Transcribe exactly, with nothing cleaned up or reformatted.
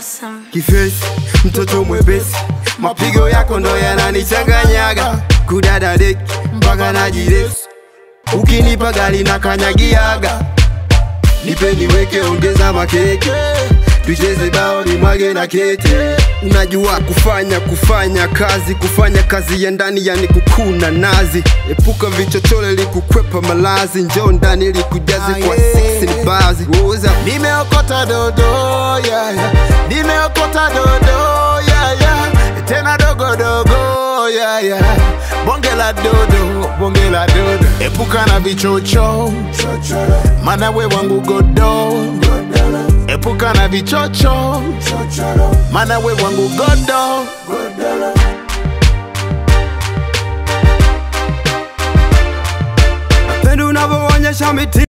awesome. Kifesi, mtoto mwepesi, mapigo yako ndo yananichanganyaga. Kudada deki, mpaka najiresu, ukinipa gari na kanyagiaga. Nipe niweke ongeza makeke, tucheze bao ni mwage na kete. Unajua kufanya kufanya kazi, kufanya kazi ya ndani yani kukuna nazi. Epuka vichochole likukwepa malazi, njoo ndani likujaze kwa six ni bazi. Nimeokota dodo, yeah, yeah. Nimeokota dodo, yeah, yeah. Tena dogo dogo, yeah, yeah. Bonge la dodo, bonge la dodo. Epuka na vichocho, mana we wangu godo. Epuka na vichocho, mana we wangu godo. Napenda unavyoonyesha miti